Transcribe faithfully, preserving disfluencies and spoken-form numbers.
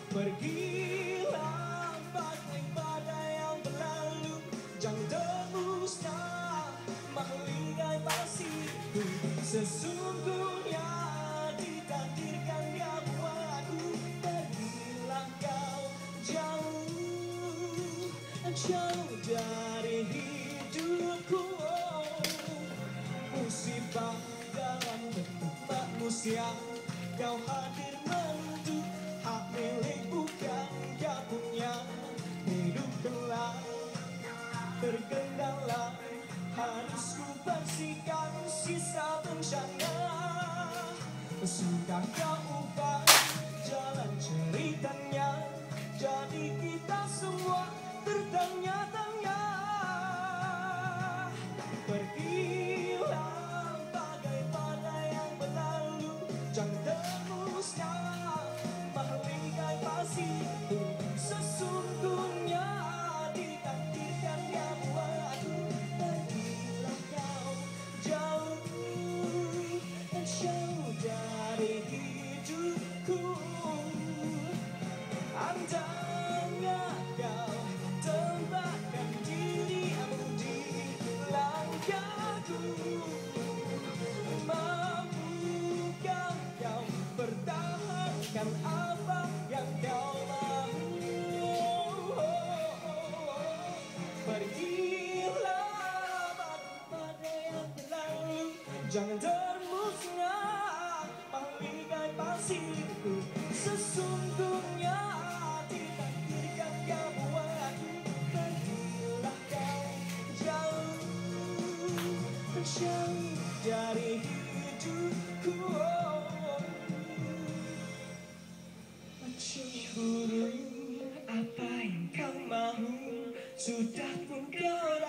Pergilah bagai badai yang berlalu, jangan tembuslah menghinggai pasiku. Sesungguhnya ditakdirkan dia buatku. Pergilah kau jauh, jauh dari hidupku. Musibah dalam bentuk manusia, kau hadir menentu hak milik bukan dia punya. Hidup gelap terkendala, harus ku bersihkan sisa bencana. Sudah kau ubah jalan ceritanya, jadi kita semua bertanya-tanya. Pergilah bagai badai yang berlalu, jangan tembuslah menghinggai pasiku. Sesungguhnya ditakdirkan dia buatku. Pergilah kau jauh, jauh dari hidupku. Andainya kau tempatkan dirimu di langkahku, mampukah kau pertahankan apa yang kau mau? Pergilah badai yang berlalu, jangan termusnah menghinggai pasiku. Sesungguhnya ditakdirkan dia buatku. Pergilah kau jauh, jauh dari hidupku. Cemburu, apa yang kau mau sudah pun kau